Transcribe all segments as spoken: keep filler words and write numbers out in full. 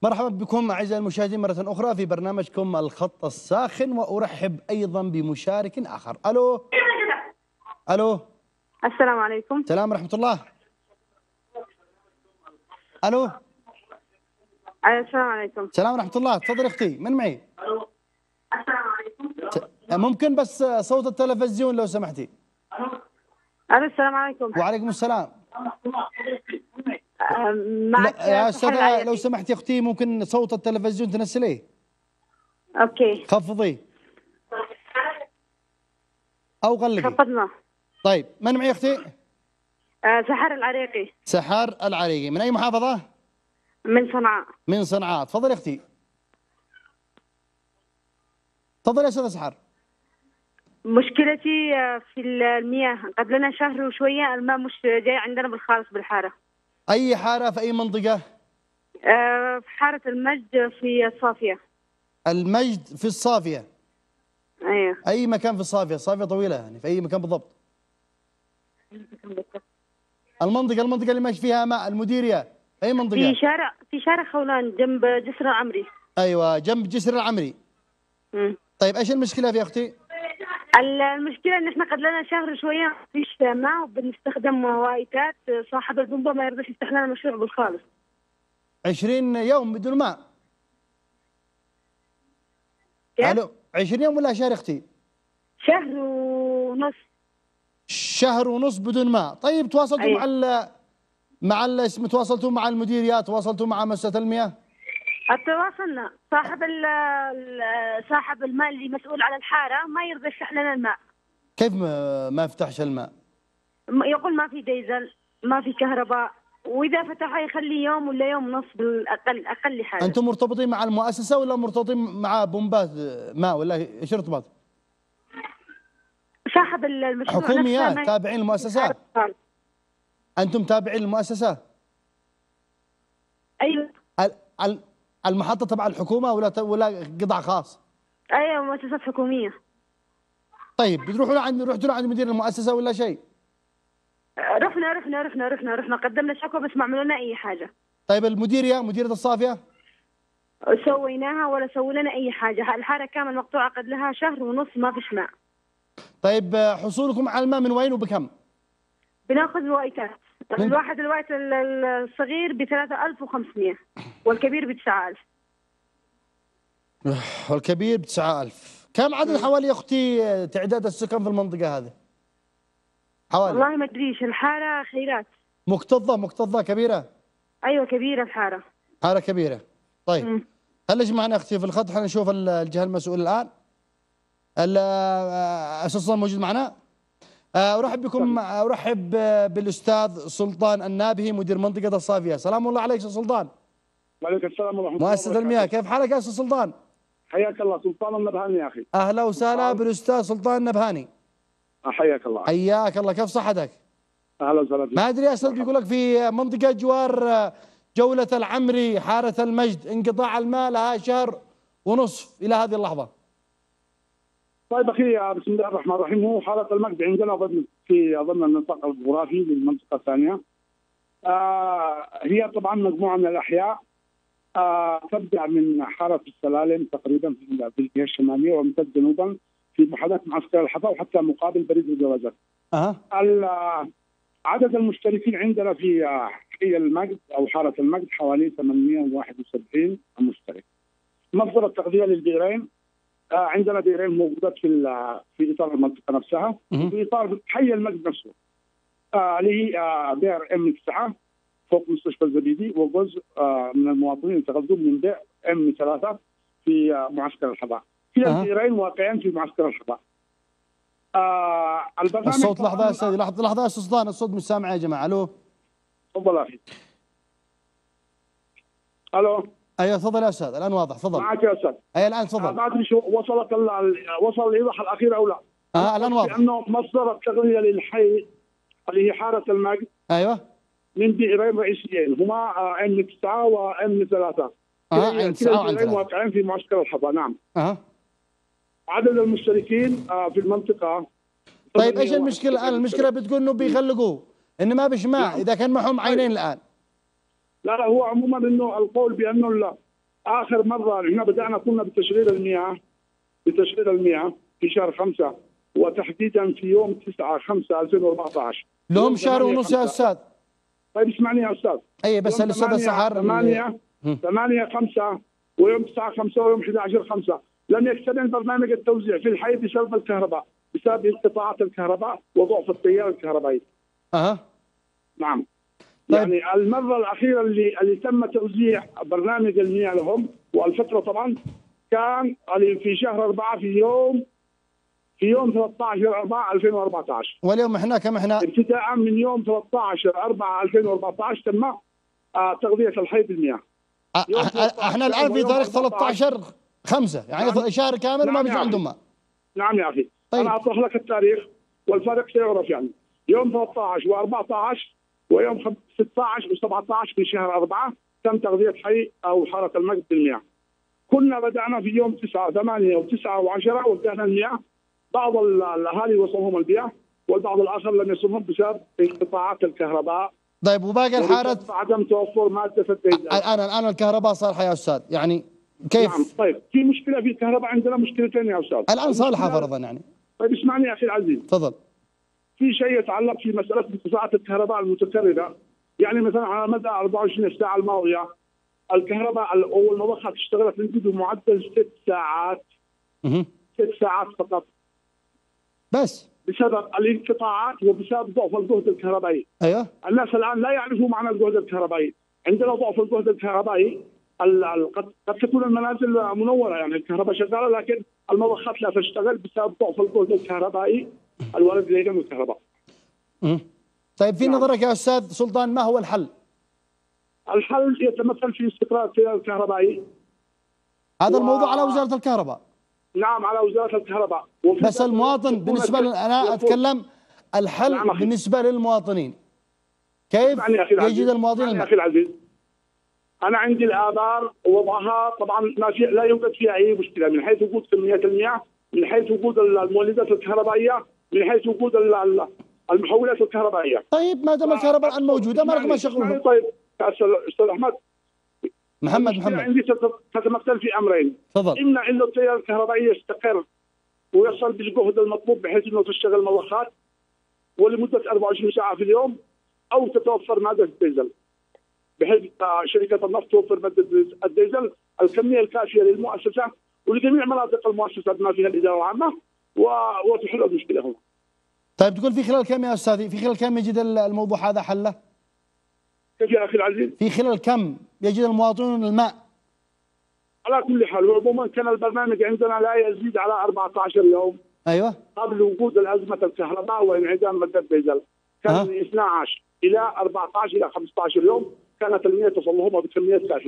مرحبا بكم أعزائي المشاهدين مرة أخرى في برنامجكم الخط الساخن، وأرحب أيضا بمشارك آخر. ألو ألو السلام عليكم. السلام ورحمة الله. ألو السلام عليكم. السلام ورحمة الله. تفضل أختي، من معي؟ ألو السلام عليكم. ممكن بس صوت التلفزيون لو سمحتي. ألو السلام عليكم. وعليكم السلام. معك يا أستاذة لو العريقي. سمحتي أختي ممكن صوت التلفزيون تنسليه. أوكي. خفضيه أو غلقي. خفضنا. طيب من معي أختي؟ أه سحر العريقي. سحر العريقي، من أي محافظة؟ من صنعاء. من صنعاء. تفضلي أختي. تفضلي يا أستاذة سحر. مشكلتي في المياه، قبل لنا شهر وشوية الماء مش جاي عندنا بالخالص بالحارة. أي حارة في أي منطقة؟ أه في حارة المجد في الصافية. المجد في الصافية. أيوه. أي مكان في الصافية؟ الصافية طويلة يعني، في أي مكان بالضبط؟ المنطقة المنطقة اللي ماشي فيها ماء، المديرية، أي منطقة؟ في شارع في شارع خولان جنب جسر العمري. أيوة جنب جسر العمري. مم. طيب إيش المشكلة يا أختي؟ المشكلة إن إحنا قد لنا شهر شوية ما فيش ماء وبنستخدم وايتات، صاحب البنبة ما يرضاش يفتح لنا مشروع بالخالص. عشرين يوم بدون ماء؟ كيف؟ ألو، عشرين يوم ولا شهر أختي؟ شهر ونص. شهر ونص بدون ماء. طيب تواصلتوا أيه. مع ال مع ال اسم تواصلتوا مع المديريات، تواصلتوا مع مؤسسة المياه؟ تواصلنا، صاحب ال صاحب الماء اللي مسؤول على الحارة ما يرضى يفتح لنا الماء. كيف ما, ما فتحش الماء؟ يقول ما في ديزل، ما في كهرباء، وإذا فتحها يخلي يوم ولا يوم ونص بالأقل، أقل حاجة. أنتم مرتبطين مع المؤسسة ولا مرتبطين مع بومبات ماء ولا إيش ارتباط؟ صاحب المشروع حكوميات تابعين المؤسسات؟ أنتم تابعين المؤسسة؟ أيوه. المحطة تبع الحكومة ولا ولا قطاع خاص؟ أيوه مؤسسات حكومية. طيب بتروحوا لعند رحتوا لعند مدير المؤسسة ولا شيء؟ رحنا رحنا رحنا رحنا رحنا قدمنا شكوى بس ما عملوا لنا أي حاجة. طيب المديرية مديرية الصافية؟ سويناها ولا سووا لنا أي حاجة، الحارة كامل مقطوعة قد لها شهر ونص ما فيش ماء. طيب حصولكم على الماء من وين وبكم؟ بناخذ وايتات، الواحد الوايت الصغير ب ثلاثة آلاف وخمسمئة والكبير ب تسعة آلاف. والكبير ب تسعة آلاف. كم عدد حوالي يا اختي تعداد السكان في المنطقة هذه؟ حوالي والله ما ادريش، الحارة خيرات. مكتظة مكتظة كبيرة؟ ايوه كبيرة الحارة. حارة كبيرة. طيب خليش معنا اختي في الخط، حنا نشوف الجهة المسؤولة الآن. الأستاذ سلطان موجود معنا؟ أرحب بكم، أرحب بالأستاذ سلطان النابهي مدير منطقة الصافية. سلام الله عليك أستاذ سلطان. وعليكم السلام ورحمة الله. مؤسسة المياه، كيف حالك يا أستاذ سلطان؟ حياك الله. سلطان النبهاني يا أخي. أهلا وسهلا بالأستاذ سلطان النبهاني. حياك الله. حياك الله، كيف صحتك؟ أهلا وسهلا. ما أدري يا أستاذ بيقول لك في منطقة جوار جولة العمري حارة المجد انقطاع الماء لها شهر ونصف إلى هذه اللحظة. طيب أخي بسم الله الرحمن الرحيم، هو حارة المجد عندنا ضمن في ضمن النطاق الجغرافي للمنطقة الثانية. آه هي طبعا مجموعة من الأحياء آه تبدأ من حارة السلالم تقريبا في الجهة الشمالية وتمتد جنوبا في محاذاة معسكر الحفا وحتى مقابل بريد الجوازات. أه. عدد المشتركين عندنا في حي المجد أو حارة المجد حوالي ثمانمئة وواحد وسبعين مشترك. مصدر التغذية للبئرين آه عندنا بئرين موجودات في في اطار المنطقه نفسها وفي اطار حي المجد نفسه آه اللي هي آه بئر ام تسعة فوق مستشفى الزبيدي، وجزء آه من المواطنين يتغذون من بئر ام ثلاثة في آه معسكر الحضاء. كلا أه. البئرين واقعين في معسكر الحضاء. آه الصوت لحظه يا استاذ، لحظه لحظه يا استاذ سلطان، الصوت مش سامع يا جماعه. الو تفضل اخي. الو ايوه تفضل يا استاذ، الان واضح. تفضل معك يا استاذ. اي الان تفضل. ما ادري شو وصلت وصل الايضاح الاخير او لا. اه الان واضح. لانه مصدر التغذيه للحي اللي هي حاره المجد ايوه من بئرين رئيسيين هما ام تسعة وام ثلاثة. اه ام تسعة وام ثلاثة واقعين في معسكر الحضا. نعم. اه عدد المشتركين آه في المنطقه. طيب ايش المشكله الان؟ المشكله بتقول انه بيغلقوا ان ما بيش ماء اذا كان معهم عينين الان. لا لا هو عموما انه القول بانه اخر مره احنا بدانا كنا بتشغيل المياه بتشغيل المياه في شهر خمسة، وتحديدا في يوم تسعة خمسة ألفين وأربعطعش. لهم شهر ونص يا استاذ. طيب اسمعني يا استاذ. اي بس الاستاذ سحر ثمانية ثمانية خمسة ويوم تسعة خمسة ويوم أحد عشر خمسة لم يكتمل برنامج التوزيع في الحي بسبب الكهرباء، بسبب انقطاعات الكهرباء وضعف التيار الكهربائي. اها نعم. طيب. يعني المره الاخيره اللي اللي تم توزيع برنامج المياه لهم والفتره طبعا كان في شهر أربعة في يوم في يوم ثلاثة عشر أربعة ألفين وأربعطعش. واليوم احنا كم احنا؟ ابتداء من يوم ثلاثة عشر أربعة ألفين وأربعطعش تم آه تغذيه الحي بالمياه. احنا الان في تاريخ ثلاثة عشر خمسة يعني نعم. شهر كامل. نعم ما بيجي عندهم ماء. نعم يا اخي. طيب. انا اطرح لك التاريخ والفرق سيعرف. يعني يوم ثلاثة عشر وأربعطعش ويوم ستة عشر وسبعطعش في شهر أربعة تم تغذيه حي او حاره المجد بالمياه. كنا بدانا في يوم تسعة ثمانية وتسعة وعشرة وبدانا المياه. بعض الاهالي وصلهم المياه والبعض الاخر لم يصلهم بسبب انقطاعات الكهرباء. طيب وباقي الحارة عدم توفر ماده الديزل. الان الان الكهرباء صالحه يا استاذ يعني كيف؟ نعم. طيب في مشكله في الكهرباء، عندنا مشكلتين يا استاذ. الان صالحه فرضا يعني. طيب اسمعني يا اخي العزيز. تفضل. في شيء يتعلق في مساله انقطاعات الكهرباء المتكرره. يعني مثلا على مدى أربعة وعشرين ساعه الماضيه الكهرباء او المضخات اشتغلت عندي بمعدل ست ساعات. اها ست ساعات فقط. بس بسبب الانقطاعات وبسبب ضعف الجهد الكهربائي. ايوه. الناس الان لا يعرفوا معنى الجهد الكهربائي. عندنا ضعف الجهد الكهربائي قد قد تكون المنازل منوره يعني الكهرباء شغاله لكن المضخات لا تشتغل بسبب ضعف الجهد الكهربائي الوارد الينا من الكهرباء. امم طيب في نعم. نظرك يا استاذ سلطان ما هو الحل؟ الحل يتمثل في استقرار التيار الكهربائي. هذا و... الموضوع على وزاره الكهرباء. نعم على وزاره الكهرباء. بس المواطن بالنسبه ل... انا اتكلم الحل نعم بالنسبه للمواطنين. كيف يجد المواطنين؟ يا اخي العزيز انا عندي الابار وضعها طبعا ما في لا يوجد فيها اي مشكله من حيث وجود كميات المياه، من حيث وجود المولدات الكهربائيه، من حيث وجود المحولات الكهربائيه. طيب ما دام الكهرباء الان موجوده ما لكم شغلهم. طيب يا استاذ احمد محمد محمد عندي تتمثل في امرين. تفضل. اما انه التيار الكهربائي يستقر ويصل بالجهد المطلوب بحيث انه تشتغل مضخات ولمده أربعة وعشرين ساعه في اليوم، او تتوفر ماده الديزل بحيث شركه النفط توفر ماده الديزل الكميه الكافيه للمؤسسه ولجميع مناطق المؤسسه بما فيها الاداره العامه وتحل المشكله هنا. طيب تقول في خلال كم يا استاذي؟ في خلال كم يجد الموضوع هذا حله؟ كيف يا اخي العزيز؟ في خلال كم يجد المواطنون الماء؟ على كل حال عموما كان البرنامج عندنا لا يزيد على أربعة عشر يوم. ايوه. قبل وجود الازمه الكهرباء وانعدام ماده الديزل. كان من اثني عشر الى أربعة عشر الى خمسة عشر يوم كانت المياه تصل لهم بكميات كافيه.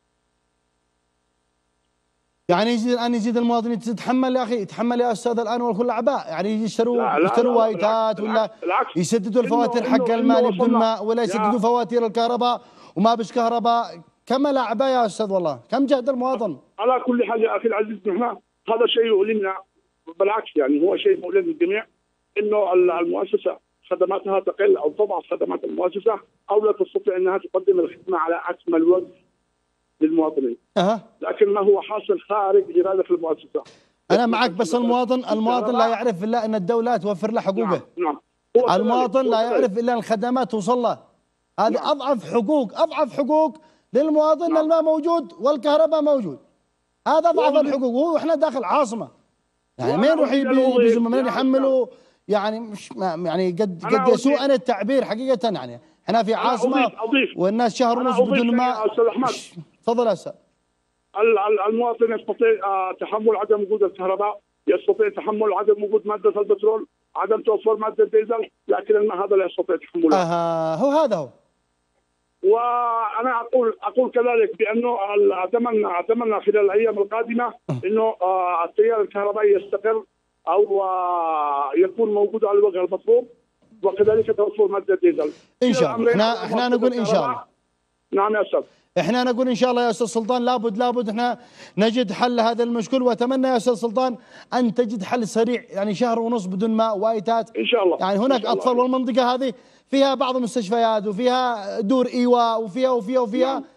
يعني يزيد الان يزيد المواطنين تتحمل يا اخي، يتحمل يا استاذ الان والكل اعباء، يعني يشتروا يشتروا وايتات ولا بالعكس. يسددوا الفواتير حق الماء بدون ماء ولا يسددوا فواتير الكهرباء وما بش كهرباء. كم الاعباء يا استاذ والله، كم جهد المواطن. على كل حال يا اخي العزيز نحن هذا شيء يؤلمنا بالعكس، يعني هو شيء مؤلم للجميع انه المؤسسه خدماتها تقل او تضعف خدمات المؤسسه او لا تستطيع انها تقدم الخدمه على اكمل وجه للمواطنين. أه. لكن ما هو حاصل خارج اراده المؤسسه. انا معك بس المواطن المواطن لا يعرف الا ان الدوله توفر له حقوقه. نعم. نعم. المواطن لا يعرف الا الخدمات توصل له. هذه نعم. اضعف حقوق اضعف حقوق للمواطن. نعم. الماء موجود والكهرباء موجود. هذا اضعف الحقوق وهو احنا داخل عاصمه. يعني مين يروح يبي منين يحملوا يعني مش يعني قد قد يسوء التعبير حقيقه. يعني احنا في عاصمه والناس شهر ونص بدون ماء. تفضل يا استاذ. المواطن يستطيع تحمل عدم وجود الكهرباء، يستطيع تحمل عدم وجود ماده البترول، عدم توفر ماده الديزل، لكن الماء هذا لا يستطيع تحمله. اها هو هذا هو. وانا اقول اقول كذلك بانه اتمنى اتمنى خلال الايام القادمه انه التيار الكهربائي يستقر او يكون موجود على الوجه المطلوب وكذلك توفر ماده الديزل. ان شاء الله. احنا احنا نقول ان شاء الله. نعم يا استاذ. احنا نقول ان شاء الله يا استاذ سلطان لابد لابد احنا نجد حل هذا المشكل، واتمنى يا استاذ سلطان ان تجد حل سريع. يعني شهر ونص بدون ماء وايتات ان شاء الله. يعني هناك اطفال والمنطقه هذه فيها بعض المستشفيات وفيها دور ايواء وفيها وفيها وفيها نعم.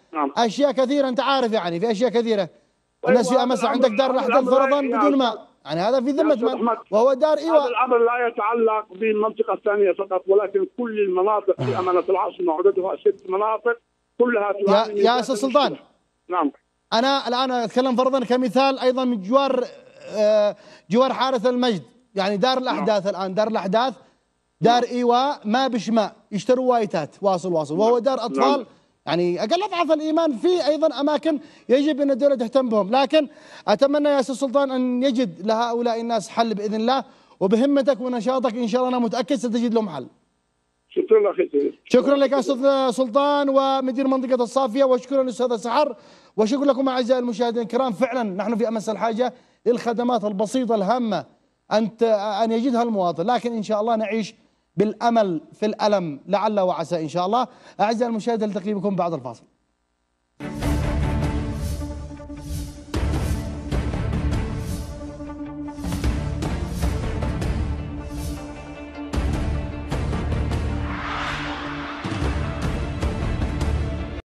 نعم. اشياء كثيره انت عارف، يعني في اشياء كثيره الناس في امس عندك دار الاحداث فرضا بدون ماء، يعني هذا في ذمه من، وهو دار ايواء. هذا الامر لا يتعلق بالمنطقه الثانيه فقط، ولكن كل المناطق في امانه العاصمه عددها ست مناطق كلها يا يا استاذ سلطان. نعم. انا الان اتكلم فرضا كمثال ايضا من جوار جوار حارث المجد، يعني دار الاحداث. نعم. الان دار الاحداث دار نعم. ايواء ما بش ماء، يشتروا وايتات واصل واصل، وهو دار اطفال. نعم. يعني اقل اضعاف الايمان. في ايضا اماكن يجب ان الدوله تهتم بهم، لكن اتمنى يا استاذ سلطان ان يجد لهؤلاء الناس حل باذن الله، وبهمتك ونشاطك ان شاء الله انا متاكد ستجد لهم حل. شكرا لك. شكرا لك استاذ سلطان ومدير منطقه الصافيه، وشكرا للاستاذ سحر، وشكرا لكم اعزائي المشاهدين الكرام. فعلا نحن في امس الحاجه للخدمات البسيطه الهامه ان ان يجدها المواطن، لكن ان شاء الله نعيش بالامل في الالم، لعل وعسى ان شاء الله. اعزائي المشاهدين التقي بكم بعد الفاصل.